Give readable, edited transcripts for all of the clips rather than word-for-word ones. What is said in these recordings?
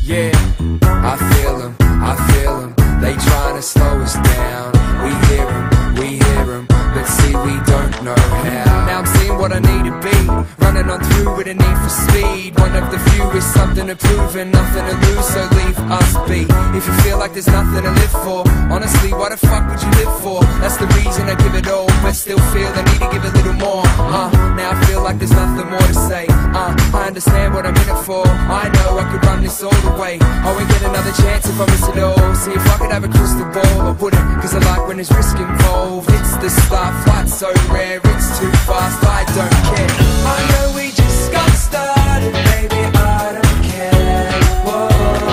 Yeah, I feel them, they trying to slow us down. We hear them, but see we don't know how. Now I'm seeing what I need to be, running on through with a need for speed. One of the few with something to prove and nothing to lose, so leave us be. If you feel like there's nothing to live for, honestly, why the fuck would you live for? That's the reason I give it all, but still feel the need to give a little more. Now I feel like there's nothing more to say. I understand what I'm in it for. I know I could run this all the way. I won't get another chance if I miss it all. See if I could have a crystal ball, I wouldn't, cause I like when there's risk involved. It's the stuff, flight's so rare, it's too fast, I don't care. I know we just got started, baby, I don't care. Whoa.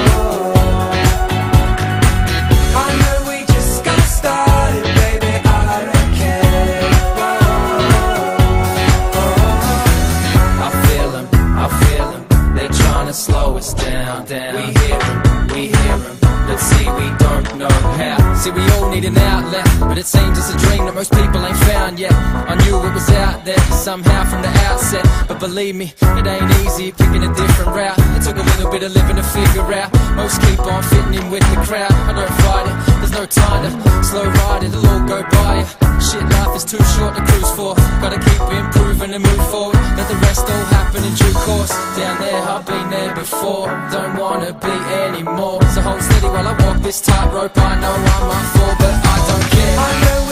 I know we just got started, baby, I don't care. Whoa. I feel them, they're trying to slow us down. We hear them, but see we don't know how. See we all need an outlet, but it seems it's a dream that most people ain't found yet. I knew it was out there somehow from the outset, but believe me, it ain't easy picking a different route. It took a little bit of living to figure out. Most keep on fitting in with the crowd. I don't fight it, there's no time to slow ride it, it'll all go by ya. Shit, life is too short to cruise for. Gotta keep improving and move forward. Let the rest all happen in due course. Down there, I've been there before. Don't wanna be anymore. So hold steady while I walk this tightrope. I know I'm up for, but I don't care. I know